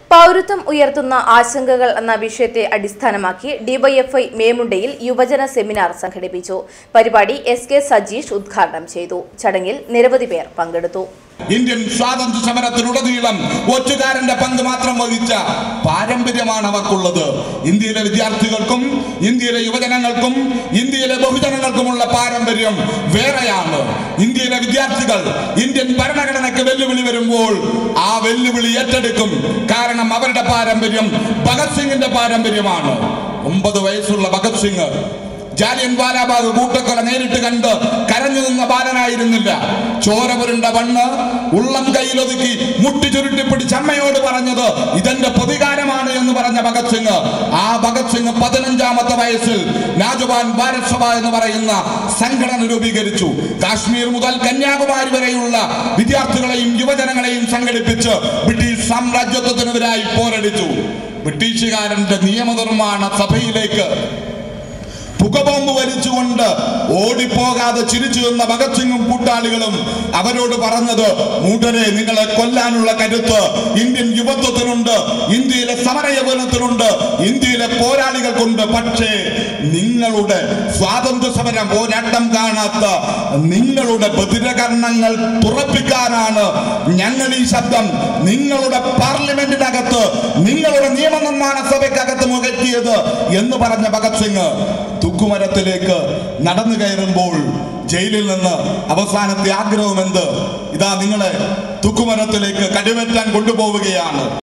പൗരത്വം ഉയർത്തുന്ന ആശങ്കകൾ എന്ന വിഷയത്തെ അടിസ്ഥാനമാക്കി ഡിവൈഎഫ്ഐ മേമുണ്ടയിൽ യുവജന സെമിനാർ സംഘടിപ്പിച്ചു. പരിപാടി എസ് കെ സജീഷ് ഉദ്ഘാടനം ചെയ്തു. ചടങ്ങിൽ നിരവധി പേർ പങ്കെടുത്തു. ഇന്ത്യൻ സ്വാതന്ത്ര്യ സമരത്തിലുടനീളം ഒറ്റുകാരന്റെ പങ്ക് മാത്രം വഹിച്ച പാരമ്പര്യമാണ് അവർക്കുള്ളത്. ഇന്ത്യയിലെ വിദ്യാർത്ഥികൾക്കും ഇന്ത്യയിലെ യുവജനങ്ങൾക്കും ഇന്ത്യയിലെ ബഹുജനങ്ങൾക്കുമുള്ള പാരമ്പര്യം വേറെയാണ്. ഇന്ത്യയിലെ വിദ്യാർത്ഥികൾ ഇന്ത്യൻ ഭരണഘടനയ്ക്ക് വെല്ലുവിളി വരുമ്പോൾ ആ വെല്ലുവിളി ഏറ്റെടുക്കും. കാരണം അവരുടെ പാരമ്പര്യം ഭഗത് സിംഗിന്റെ പാരമ്പര്യമാണ്. 9 വയസ്സുള്ള ഭഗത് സിംഗ് ജാലിയൻ വാലാബാഗ് കൂട്ടക്കൊല നേരിട്ട് കണ്ട് കരഞ്ഞു നിന്ന ബാലനായിരുന്നില്ല. ചോര പുരണ്ട മണ്ണ് ഉള്ളം കയ്യിലൊതുക്കി മുട്ടി ചുരുട്ടിപ്പിടിച്ച് അമ്മയോട് പറഞ്ഞത് ഇതെന്റെ പ്രതികാരമാണ് എന്ന് പറഞ്ഞ ഭഗത് സിംഗ്, ആ ഭഗത് സിംഗ് 15ാമത്തെ വയസ്സിൽ നാജുബാൻ ഭാരത് സഭ എന്ന് പറയുന്ന സംഘടന രൂപീകരിച്ചു. കാശ്മീർ മുതൽ കന്യാകുമാരി വരെയുള്ള വിദ്യാർത്ഥികളെയും യുവജനങ്ങളെയും സംഘടിപ്പിച്ച് ബ്രിട്ടീഷ് സാമ്രാജ്യത്വത്തിനെതിരായി പോരടിച്ചു. ബ്രിട്ടീഷുകാരന്റെ നിയമനിർമ്മാണ സഭയിലേക്ക് പുകബോംബ് വലിച്ചുകൊണ്ട് ഓടിപ്പോകാതെ ചിരിച്ചു നിന്ന ഭഗത് സിംഗും കൂട്ടാളികളും അവരോട് പറഞ്ഞത്, മൂഢരെ, നിങ്ങളെ കൊല്ലാനുള്ള കരുത്ത് ഇന്ത്യൻ യുവത്വത്തിനുണ്ട്, ഇന്ത്യയിലെ സമരയൗവനത്തിനുണ്ട്, ഇന്ത്യയിലെ പോരാളികൾക്കുണ്ട്. പക്ഷേ നിങ്ങളുടെ സ്വാതന്ത്ര്യ സമര പോരാട്ടം കാണാത്ത നിങ്ങളുടെ ബധിരകർണങ്ങൾ തുറപ്പിക്കാനാണ് ഞങ്ങൾ ഈ ശബ്ദം നിങ്ങളുടെ പാർലമെന്റിനകത്ത് നിങ്ങളുടെ നിയമനിർമ്മാണ സഭയ്ക്കകത്ത് മുകറ്റിയത് എന്ന് പറഞ്ഞ ഭഗത് സിംഗ് തൂക്കുമരത്തിലേക്ക് നടന്നു കയറുമ്പോൾ ജയിലിൽ നിന്ന് അവസാനത്തെ ആഗ്രഹം എന്ത്? ഇതാ നിങ്ങളെ തൂക്കുമരത്തിലേക്ക് കടിവെറ്റാൻ കൊണ്ടുപോവുകയാണ്.